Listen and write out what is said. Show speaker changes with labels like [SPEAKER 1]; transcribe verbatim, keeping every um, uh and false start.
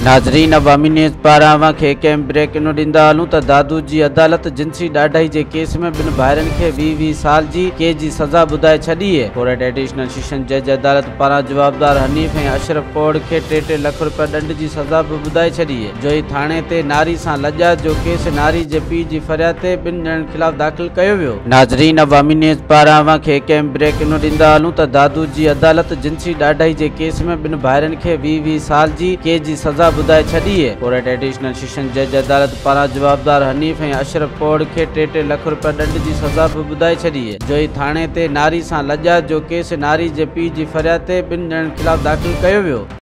[SPEAKER 1] नाज़रीन, अवामी न्यूज़ पारां खे कंहिं ब्रेक नो ॾींदा हलूं त दादू जी अदालत जिंसी ॾाढाई जे केस में ॿिनि भाइरनि खे वीह वीह साल जी कैद जी सज़ा ॿुधाए छॾी आहे। कोर्ट एडिशनल सेशन जज अदालत पारां जवाबदार हनीफ ऐं अशरफ पौड़ खे टे टे लख रुपया ॾंड जी सज़ा बि ॿुधाए छॾी आहे। जोई थाणे ते नारी सां लॼात जो केस नारी जे पीउ जी फरियाद ते ॿिनि ॼणनि खिलाफ़ दाख़िल कयो वियो। नाज़रीन, अवामी न्यूज़ पारां खे कंहिं ब्रेक नो ॾींदा हलूं त दादू जी अदालत जिंसी ॾाढाई जे केस में ॿिनि भाइरनि खे वीह वीह साल जी कैद जी सज़ा ॿुधाए छॾी आहे। कोर्ट एडिशनल सेशन जज अदालत पारां जवाबदार हनीफ ऐं अशरफ पौड़ खे टे टे लख रुपया ॾंड जी सज़ा बि ॿुधाए छॾी आहे। जोई थाणे ते नारी सां लॼात जो केस नारी जे पीउ जी फरियाद ते ॿिनि ॼणनि खिलाफ़ दाख़िल कयो वियो।